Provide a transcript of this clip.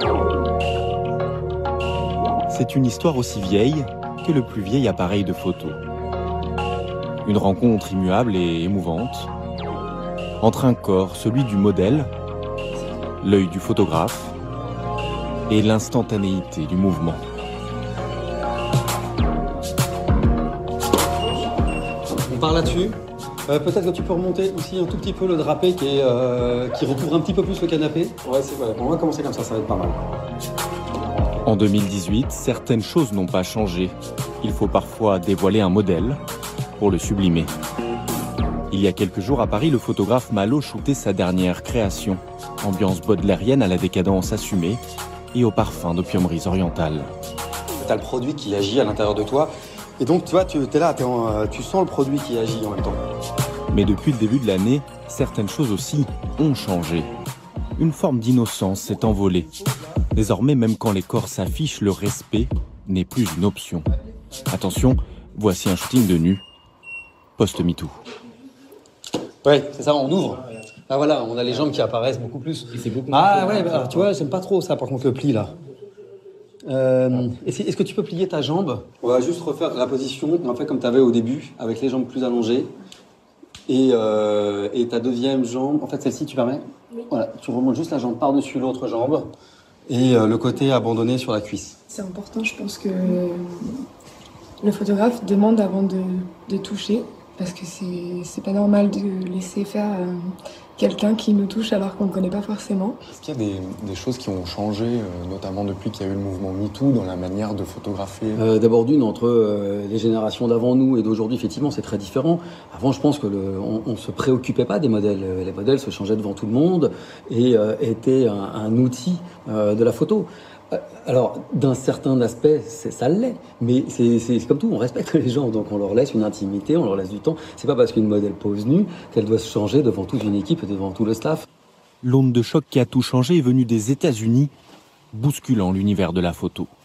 C'est une histoire aussi vieille que le plus vieil appareil de photo. Une rencontre immuable et émouvante entre un corps, celui du modèle, l'œil du photographe et l'instantanéité du mouvement. On part là-dessus. Peut-être que tu peux remonter aussi un tout petit peu le drapé qui recouvre un petit peu plus le canapé. Ouais, c'est vrai. On va commencer comme ça va être pas mal. En 2018, certaines choses n'ont pas changé. Il faut parfois dévoiler un modèle pour le sublimer. Il y a quelques jours à Paris, le photographe Malo shootait sa dernière création. Ambiance baudelairienne à la décadence assumée et au parfum d'opiumeries orientales. Tu as le produit qui agit à l'intérieur de toi. Et donc, tu vois, tu es là, tu sens le produit qui agit en même temps. Mais depuis le début de l'année, certaines choses aussi ont changé. Une forme d'innocence s'est envolée. Désormais, même quand les corps s'affichent, le respect n'est plus une option. Attention, voici un shooting de nu, post-MeToo. Ouais, c'est ça, on ouvre. Ah voilà, on a les jambes qui apparaissent beaucoup plus. Et c'est beaucoup ah ouais, alors, tu vois, j'aime pas trop ça, par contre, le pli là. Est-ce que tu peux plier ta jambe? On va juste refaire la position, en fait, comme tu avais au début, avec les jambes plus allongées. Et ta deuxième jambe, en fait, celle-ci, tu permets? Oui. Voilà, tu remontes juste la jambe par-dessus l'autre jambe. Et le côté abandonné sur la cuisse. C'est important, je pense que le photographe demande avant de toucher, parce que c'est pas normal de laisser faire quelqu'un qui nous touche alors qu'on ne connaît pas forcément. Est-ce qu'il y a des choses qui ont changé, notamment depuis qu'il y a eu le mouvement MeToo, dans la manière de photographier? D'abord entre les générations d'avant nous et d'aujourd'hui, effectivement, c'est très différent. Avant, je pense que on se préoccupait pas des modèles. Les modèles se changeaient devant tout le monde et étaient un outil de la photo. Alors, d'un certain aspect, ça l'est, mais c'est comme tout, on respecte les gens, donc on leur laisse une intimité, on leur laisse du temps. C'est pas parce qu'une modèle pose nue qu'elle doit se changer devant toute une équipe et devant tout le staff. L'onde de choc qui a tout changé est venue des États-Unis, bousculant l'univers de la photo.